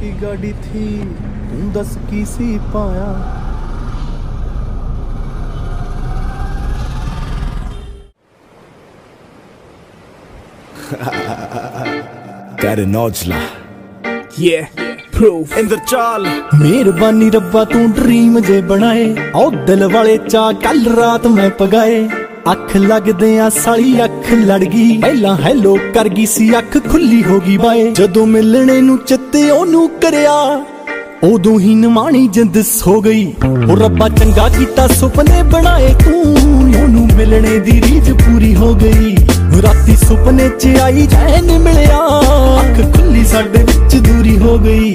सी गाड़ी थी तू दस की सी पाया। Got an Ojla. Yeah, proof. इंद्रचाल मेहरबानी रब्बा तू ड्रीम जे बनाए, ओ दिल वाले चा कल रात मैं पगाए। अख लगदे आ साली अख लड़ गई, पहला हैलो कर गई सी अख खुली हो गई बाए। जदों मिलने नू चित्ते ओनू करया, उदों ही नमाणी जिंद सो गई। ओ रब्बा चंगा कीता सुपने बनाए तू, ओनू मिलने दी रीझ पूरी हो गई। राती सुपने च आई चैन मिलया, अख खुली साडे विच दूरी हो गई।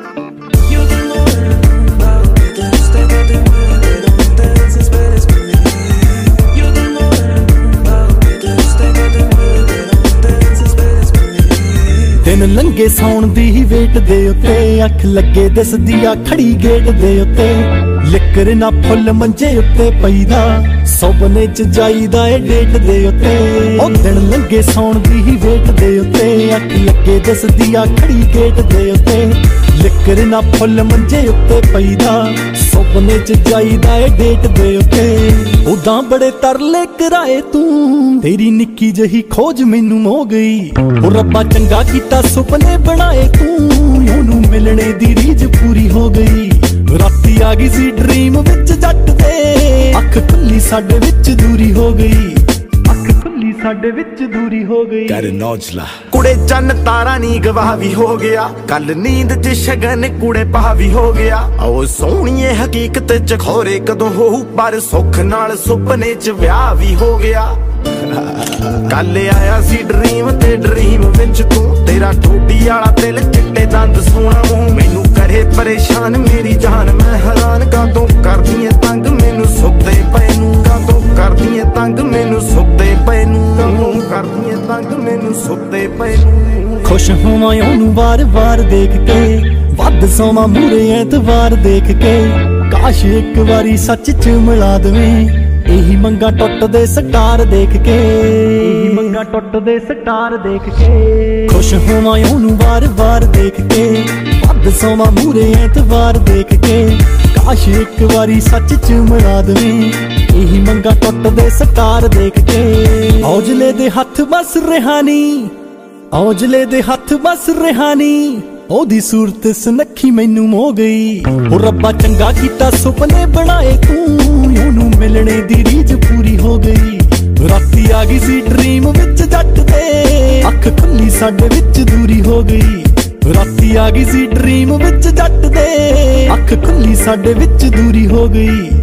दिन लंघे सौण दी ही वेट दे उत्ते, अख लगे दिसदी आ खड़ी गेट दे उत्ते। लिकर ना फुल मंजे उत्ते पईदा, सुपने च जाईदा ए डेट दे उत्ते। ओ दिन लंघे सौण दी ही वेट दे उत्ते, अख लगे दिसदी आ खड़ी गेट दे उत्ते। लिकर ना फुल मंजे उत्ते पईदा, सुपने च जाईदा ए डेट दे उत्ते। उदां बड़े तरले कराए तू, तेरी निक्की जही खोज मैनू हो गई। ओ रब्बा चंगा कीता सुपने बनाए तू, ओनू मिलने दी रीझ पूरी हो गई। राती आ गई सी ड्रीम विच जट दे, अख खुली साडे विच दूरी हो गई। अख खुली साडे विच दूरी हो गई। Got an Ojla. कुड़े चन्न तारा नी गवाह भी हो गया, कल नींद च शगन कुड़े पा भी हो गया। ओ सोहणीए हकीकत च खोरे कदों हो, पर सुख नाल सुपने च व्याह भी हो गया। कल आया सी ड्रीम ते ड्रीम विच तू, तेरा ठोडी आला दिल चिट्टे दंद सोना मूंह। मैनू करे परेशान मेरी जान, मैं हैरान कातों करदी ऐ तंग मैनू सुत्ते पए नू। कातों करदी ऐ तंग मैनू सुत्ते पए नू, कातों करदी ऐ तंग मैनू सुत्ते पए नू। खुश होवां ओनू वार वार देख के, वध सोवां मूरे एतवार देख के। काश एक वारी सच च मिला दवें, यही मंगा टुटदे स्टार देख के। यही मंगा टुटदे स्टार देख के। खुश होवां ओनू वार वार देख के, वध सोवां मूरे एतवार देख के। काश एक वारी सच च मिला दवें, यही मंगा टुटदे स्टार देख के। औजले दे हत्थ बस रिहानी, औजले दे हत्थ बस रिहानी। ओदी सूरत सनखी मैनू हो गई। ओ रब्बा चंगा कीता सुपने बनाए तू, ओनू मिलने दी रीझ पूरी हो गई। राती आ गई सी ड्रीम विच जट दे, अख खुली साडे विच दूरी हो गई। राती आ गई सी ड्रीम विच जट दे, अख खुली साडे विच दूरी हो गई।